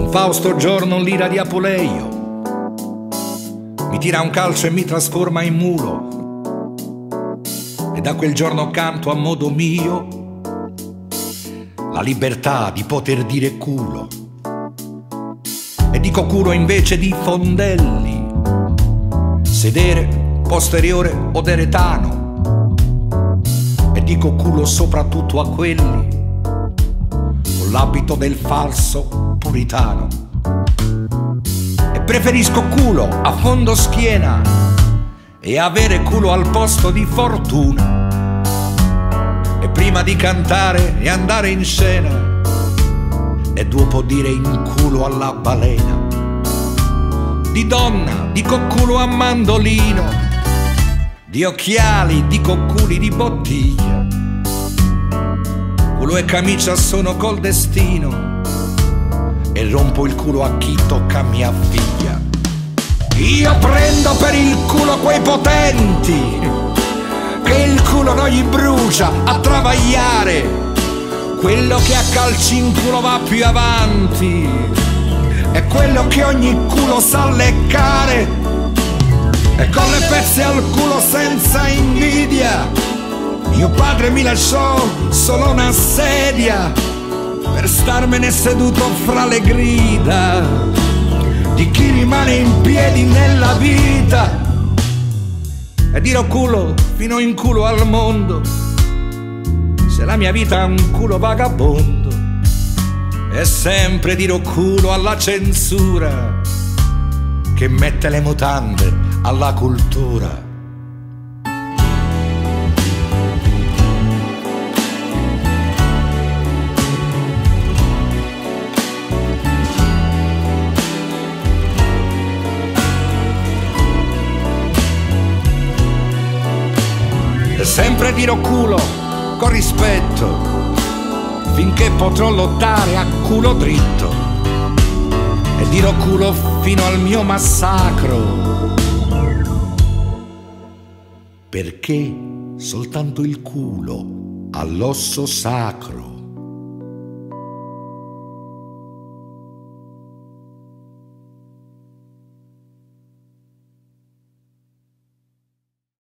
Un Fausto giorno l'ira di Apuleio mi tira un calcio e mi trasforma in mulo, e da quel giorno canto a modo mio la libertà di poter dire culo, e dico culo invece di fondelli, sedere, posteriore o deretano, e dico culo soprattutto a quelli con l'abito del falso puritano. Preferisco culo a fondo schiena e avere culo al posto di fortuna. E prima di cantare e andare in scena, e dopo dire in culo alla balena. Di donna dico culo a mandolino, di occhiali dico culi di bottiglia. Culo e camicia sono col destino, e rompo il culo a chi tocca mia figlia. Io prendo per il culo quei potenti che il culo non gli brucia a travagliare, quello che a calci in culo va più avanti è quello che ogni culo sa leccare, e con le pezze al culo senza invidia mio padre mi lasciò solo una sedia per starmene seduto fra le grida di chi rimane in piedi nella vita. E dirò culo fino in culo al mondo se la mia vita è un culo vagabondo, e sempre dirò culo alla censura che mette le mutande alla cultura. E sempre dirò culo con rispetto finché potrò lottare a culo dritto, e dirò culo fino al mio massacro, perché soltanto il culo ha l'osso sacro.